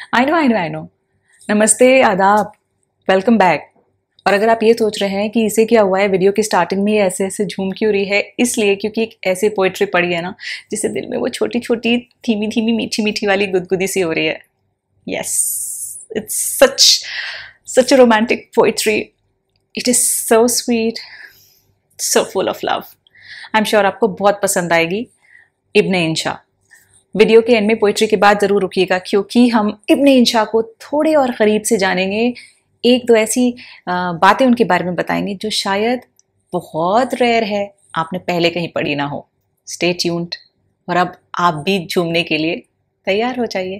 I know. नमस्ते, आदाब, welcome back. और अगर आप ये सोच रहे हैं कि इसे क्या हुआ है, वीडियो की स्टार्टिंग में ही ऐसे ऐसे झूम क्यों रही है, इसलिए क्योंकि एक ऐसी पोइट्री पढ़ी है ना जिससे दिल में वो छोटी छोटी धीमी धीमी मीठी मीठी वाली गुदगुदी सी हो रही है। Yes, it's such a romantic poetry. It is so sweet, so full of love. I am sure आपको बहुत पसंद आएगी। इब्ने इंशा। वीडियो के एंड में पोइट्री के बाद ज़रूर रुकिएगा, क्योंकि हम इब्ने इंशा को थोड़े और करीब से जानेंगे। एक दो ऐसी बातें उनके बारे में बताएंगे जो शायद बहुत रेयर है, आपने पहले कहीं पढ़ी ना हो। Stay tuned. और अब आप भी झूमने के लिए तैयार हो जाइए।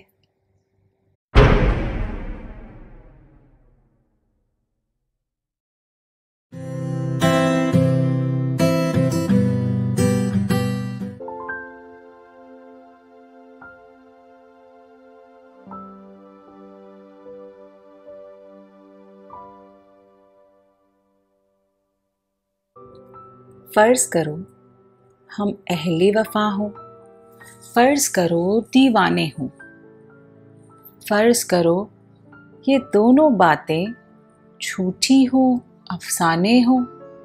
फर्ज करो हम अहले वफा हों, फर्ज करो दीवाने हों, फर्ज करो ये दोनों बातें झूठी हो अफसाने हो,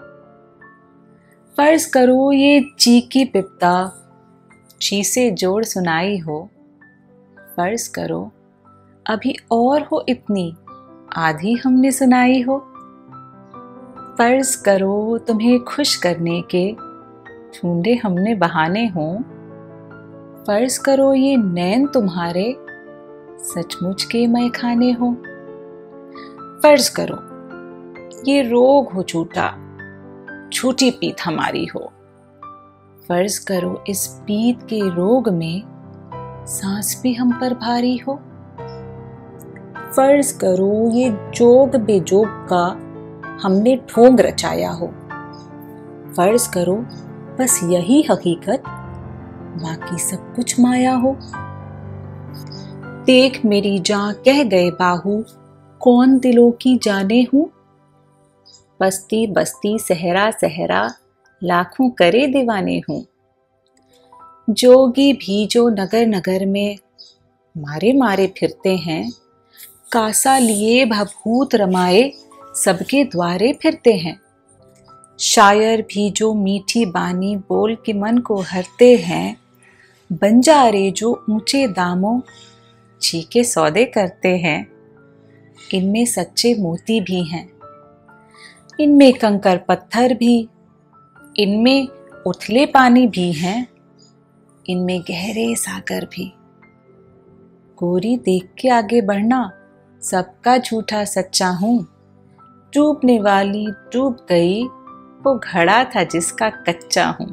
फर्ज करो ये जी की बिपता जी से जोड़ सुनाई हो, फर्ज करो अभी और हो इतनी आधी हमने सुनाई हो, फर्ज करो तुम्हें खुश करने के ढूंढे हमने बहाने हों, फर्ज करो ये नैन तुम्हारे सचमुच के मैं खाने हों, फर्ज करो ये रोग हो झूठा झूठी पीत हमारी हो, फर्ज करो इस पीत के रोग में सांस भी हम पर भारी हो, फर्ज करो ये जोग बेजोग का हमने ढोंग रचाया हो, फर्ज करो बस यही हकीकत बाकी सब कुछ माया हो, देख मेरी जान कह गए बाहू कौन दिलों की जाने हूँ, बस्ती बस्ती सहरा सहरा लाखों करे दीवाने हूँ, जोगी भी जो नगर नगर में मारे मारे फिरते हैं, कासा लिए भभूत रमाए सबके द्वारे फिरते हैं, शायर भी जो मीठी बानी बोल के मन को हरते हैं, बंजारे जो ऊंचे दामों जी के सौदे करते हैं, इनमें सच्चे मोती भी हैं, इनमें कंकर पत्थर भी, इनमें उथले पानी भी हैं, इनमें गहरे सागर भी। गोरी देख के आगे बढ़ना सबका झूठा सच्चा हूँ, डूबने वाली डूब गई वो घड़ा था जिसका कच्चा हूं।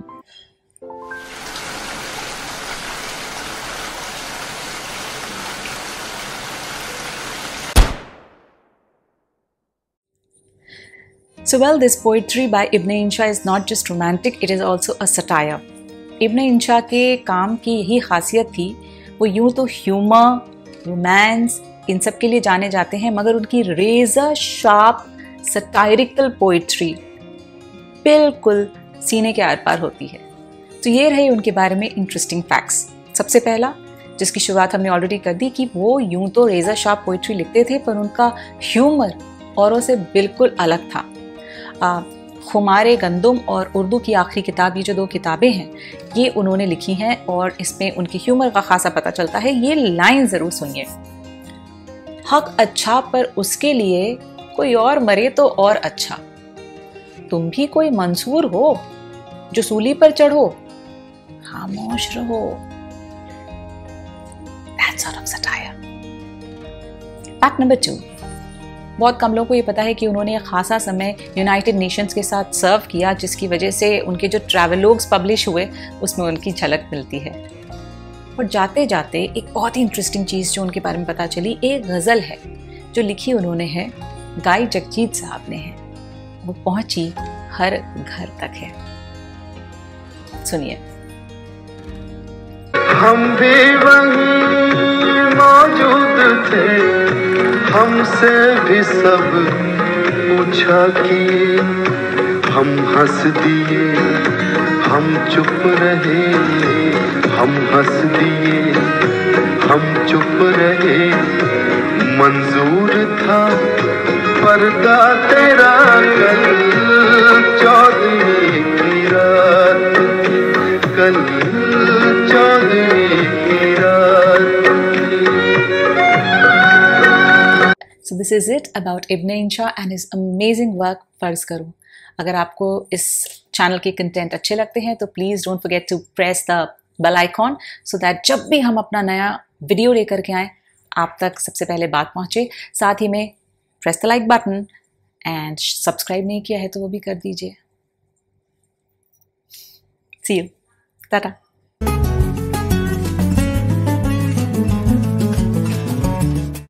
So well, this poetry by Ibn Insha is not just romantic, it is also a satire. Ibn Insha के काम की यही खासियत थी, वो यूं तो ह्यूमर, रोमांस इन सब के लिए जाने जाते हैं, मगर उनकी रेजर शार्प सटायरिकल पोइट्री बिल्कुल सीने के आर पार होती है। तो ये रहे उनके बारे में इंटरेस्टिंग फैक्ट्स। सबसे पहला, जिसकी शुरुआत हमने ऑलरेडी कर दी, कि वो यूं तो रेजर शार्प पोइट्री लिखते थे, पर उनका ह्यूमर औरों से बिल्कुल अलग था। खुमारे गंदुम और उर्दू की आखिरी किताब, ये जो दो किताबें हैं, ये उन्होंने लिखी हैं और इसमें उनके ह्यूमर का खासा पता चलता है। ये लाइन ज़रूर सुनिए। हक अच्छा पर उसके लिए कोई और मरे तो और अच्छा, तुम भी कोई मंसूर हो जो सूली पर चढ़ो, खामोश रहो। That's sort of satire. Fact number 2. बहुत कम लोगों को ये पता है कि उन्होंने एक खासा समय यूनाइटेड नेशंस के साथ सर्व किया, जिसकी वजह से उनके जो ट्रैवलॉग्स पब्लिश हुए उसमें उनकी झलक मिलती है। और जाते जाते एक बहुत ही इंटरेस्टिंग चीज़ जो उनके बारे में पता चली, एक गज़ल है जो लिखी उन्होंने है, गाई जगजीत साहब ने है, वो पहुंची हर घर तक है। सुनिए। हम भी वहीं मौजूद थे, हमसे भी सब पूछा किए, हम हंस दिए हम चुप रहे, हम हंस दिए, हम चुप रहे, मंजूर था पर्दा तेरा कल 14वीं की रात, कल 14वीं की रात। So this is it about Ibn Insha and his amazing work फर्ज करो। अगर आपको इस चैनल के कंटेंट अच्छे लगते हैं तो please don't forget to press the bell icon so that जब भी हम अपना नया वीडियो लेकर के आएँ आप तक सबसे पहले बात पहुँचे। साथ ही में press the like button and subscribe नहीं किया है तो वो भी कर दीजिए। See you, Tata.